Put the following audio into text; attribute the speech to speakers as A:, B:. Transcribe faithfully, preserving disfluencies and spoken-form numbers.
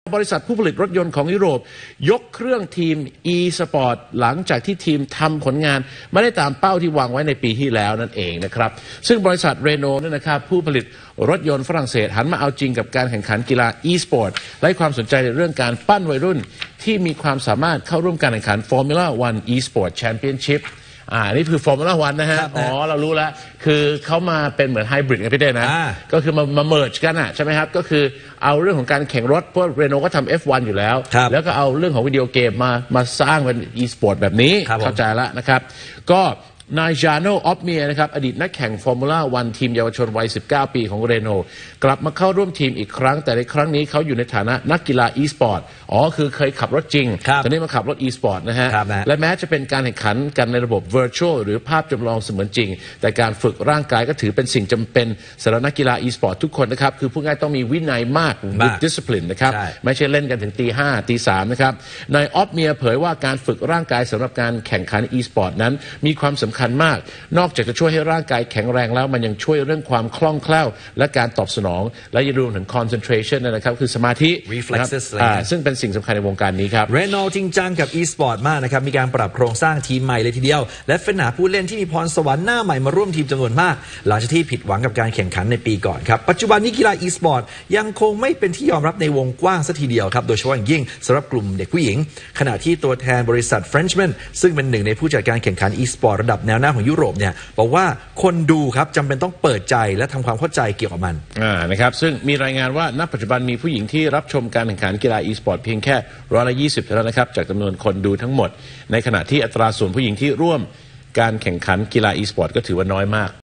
A: บริษัทผู้ผลิตรถยนต์ของยุโรปยกเครื่องทีม e-sport หลังจากที่ทีมทำผลงานไม่ได้ตามเป้าที่วางไว้ในปีที่แล้วนั่นเองนะครับซึ่งบริษัทเรโนเนี่ยนะครับผู้ผลิตรถยนต์ฝรั่งเศสหันมาเอาจริงกับการแข่งขันกีฬา e-sport และความสนใจในเรื่องการปั้นวัยรุ่นที่มีความสามารถเข้าร่วมการแข่งขัน Formula วัน e-sport Championship อ่านี่คือ Formula วันนะฮะอ๋อเรารู้แล้วคือเขามาเป็นเหมือนไฮบริดกันพี่เด้นะก็คือมามาเมิร์จกันอ่ะใช่ไหมครับก็คือเอาเรื่องของการแข่งรถเพราะเรโนก็ทำ เอฟ วัน อยู่แล้วแล้วก็เอาเรื่องของวิดีโอเกมมามาสร้างเป็น e-sport แบบนี้เข้าใจแล้วนะครับก็นายจาโนออฟเมียนะครับอดีตนักแข่งฟอร์มูล่าวันทีมเยาวชนวัยสิบเก้าปีของเรโนกลับมาเข้าร่วมทีมอีกครั้งแต่ในครั้งนี้เขาอยู่ในฐานะนักกีฬา e-sport อ๋อคือเคยขับรถจริงตอนนี้มาขับรถ e-sport นะฮะและแม้จะเป็นการแข่งขันกันในระบบ virtual หรือภาพจำลองเสมือนจริงแต่การฝึกร่างกายก็ถือเป็นสิ่งจำเป็นสำหรับนักกีฬา e-sport ทุกคนนะครับคือพูดง่ายต้องมีวินัยมาก discipline นะครับไม่ใช่เล่นกันถึงตีห้าตีสามนะครับนายออฟเมียเผยว่าการฝึกร่างกายสำหรับการแข่งขัน e-sport นั้นมีความสำคัญมากนอกจากจะช่วยให้ร่างกายแข็งแรงแล้วมันยังช่วยเรื่องความคล่องแคล่วและการตอบสนองและยังรวมถึง concentration นะครับคือสมาธิ
B: reflexes
A: ซึ่งเป็นสิ่งสำคัญในวงการนี้ครับ
B: เรโนจริงจังกับ e-sport มากนะครับมีการปรับโครงสร้างทีมใหม่เลยทีเดียวและเฟ้นหาผู้เล่นที่มีพรสวรรค์หน้าใหม่มาร่วมทีมจำนวนมากหลังจากที่ผิดหวังกับการแข่งขันในปีก่อนครับปัจจุบันนี้กีฬา e-sport ยังคงไม่เป็นที่ยอมรับในวงกว้างสักทีเดียวครับโดยเฉพาะอย่างยิ่งสำหรับกลุ่มเด็กผู้หญิงขณะที่ตัวแทนบริษัท Frenchman ซึ่งเป็นหนึ่งในผู้จัดการแข่งขัน e-sport ระดับแนวหน้าของยุโรปเนี่ยบอกว่าคนดูครับจำเป็นต้องเปิดใจและทำความเข้าใจเกี่ยวกับมัน
A: อ่านะครับซึ่งมีรายงานว่าณปัจจุบันมีผู้หญิงที่รับชมการแข่งขันกีฬา e-sport เพียงแค่ร้อยละยี่สิบเท่านั้นนะครับจากจำนวนคนดูทั้งหมดในขณะที่อัตราส่วนผู้หญิงที่ร่วมการแข่งขันกีฬา e-sport ก็ถือว่าน้อยมาก